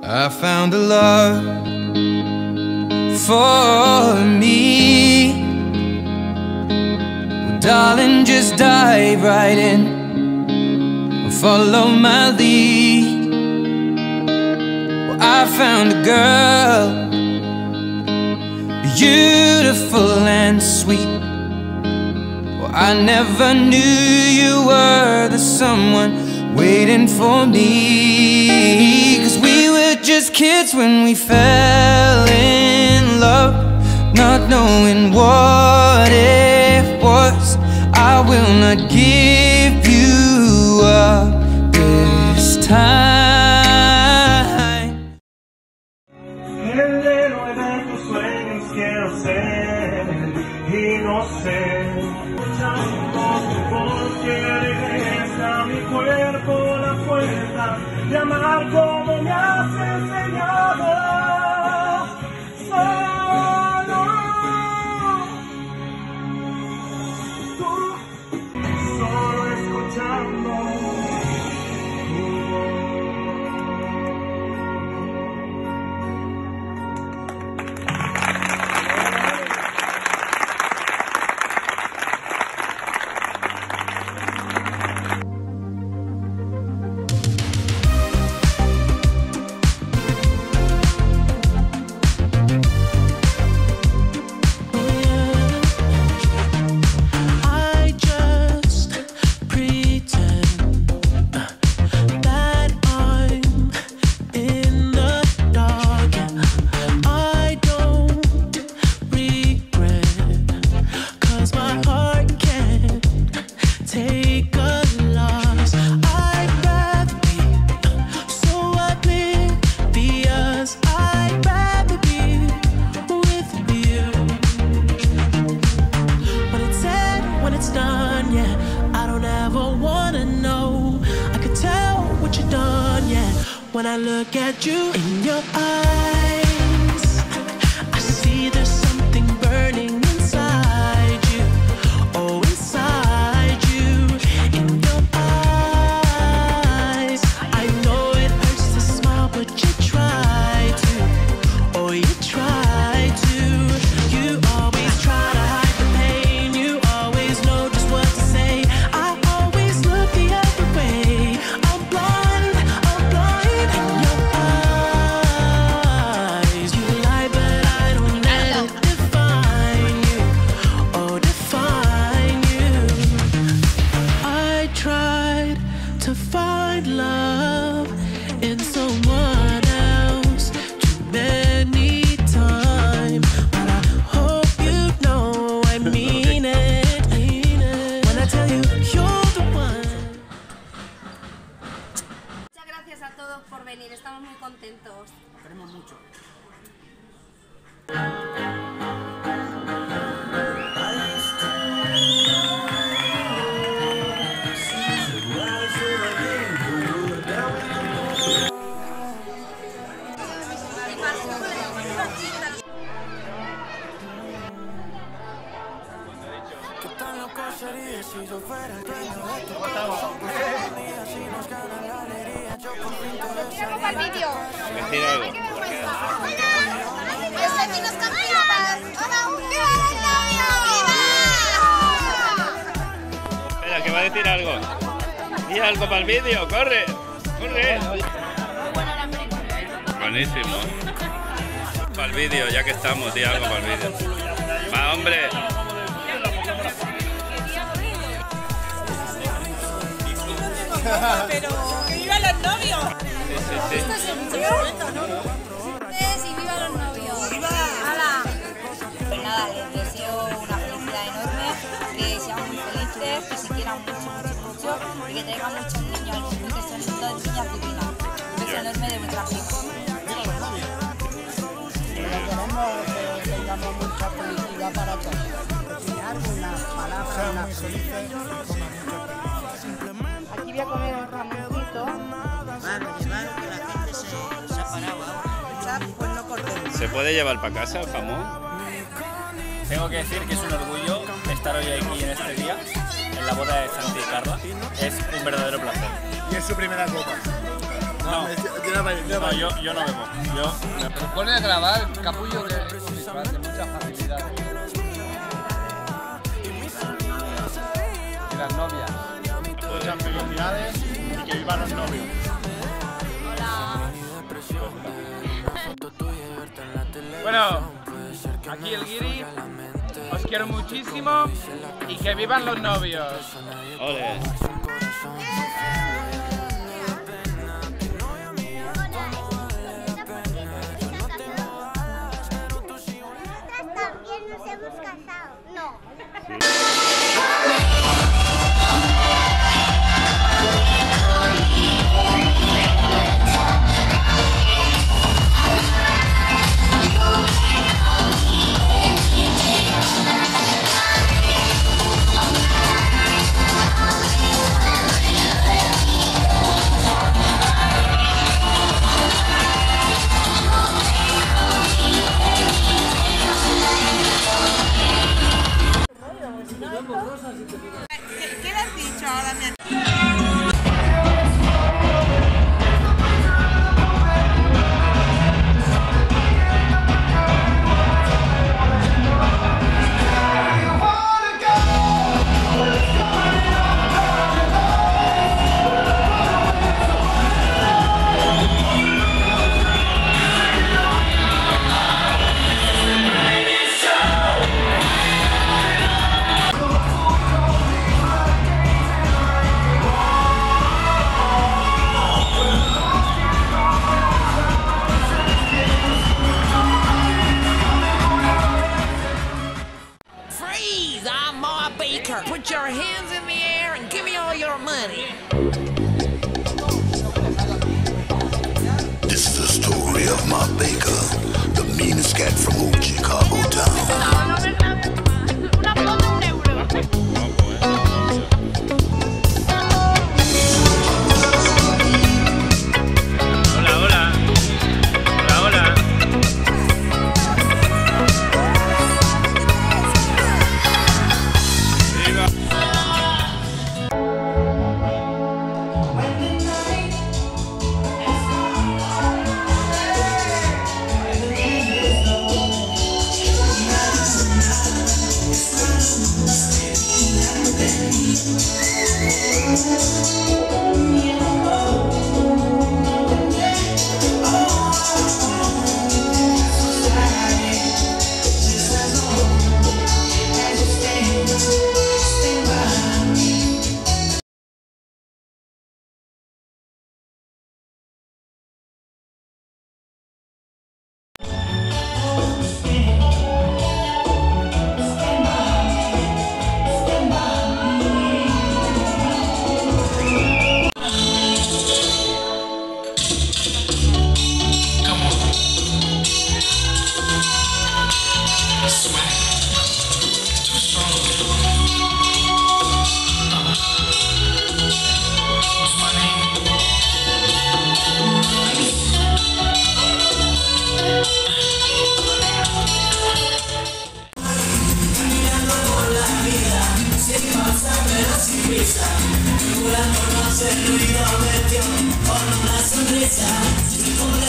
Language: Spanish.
I found a love for me. Well, darling, just dive right in, follow my lead. Well, I found a girl, beautiful and sweet. Well, I never knew you were the someone waiting for me. 'Cause we were just kids when we fell in love, not knowing what it was. I will not give you up this time. El héroe de tus sueños quiero ser y no sé porque regresa a mi cuerpo la fuerza de amar como me has enseñado. Solo tú, solo escuchando. When I look at you in your eyes, I see there's something burning inside you. Oh, inside you, in your eyes. I know it hurts to smile, but you try to. Oh, you try to. You always try to hide the pain. You always know just what to say. I always look the other way. I'm blind. To find love in someone else too many times, but I hope you know I mean it when I tell you you're the one. Muchas gracias a todos por venir, estamos muy contentos. Queremos mucho. Si yo fuera el dueño de tu corazón, si nos gana la alegría, yo por fin te besaría. ¡Para el vídeo! Decir algo. ¡Los vecinos camionetas! ¡Hola! ¡Viva el novio! ¡Viva! Espera, que va a decir algo. Di algo para el vídeo, corre, corre. Buenísimo. Para el vídeo, ya que estamos, di algo para el vídeo. Va, hombre. Pero que vivan los novios. Sí. Esto es un momento, ¿no? Ustedes y viva los novios. ¡Hala! Pues nada, les deseo una felicidad enorme, que sean muy felices, que se quieran mucho y que traigan muchos niños al mundo, que son todas niñas divinas. Un beso enorme de vuestra amiga. Queremos que tengamos mucha felicidad para todos. Algunas palabras, unas felices. Aquí voy a comer un jamoncito. Llevar que la gente se ha parado ahora. Pues no cortemos. ¿Se puede llevar para casa el jamón? Tengo que decir que es un orgullo estar hoy aquí en este día, en la boda de Santi y Carla. Es un verdadero placer. Y es su primera copa. No, yo no bebo. Yo me propone a grabar, capullo, que es de mucha facilidad. Y las novias. muchas felicidades y que vivan los novios. Bueno, aquí el Guiri, os quiero muchísimo y que vivan los novios. ¡Ole! También nos hemos casado. No. ¿Qué le has dicho ahora, mi Freeze! I'm Ma Baker. Put your hands in the air and give me all your money. This is the story of Ma Baker, the meanest cat from old Chicago town. Con una sonrisa, con una sonrisa,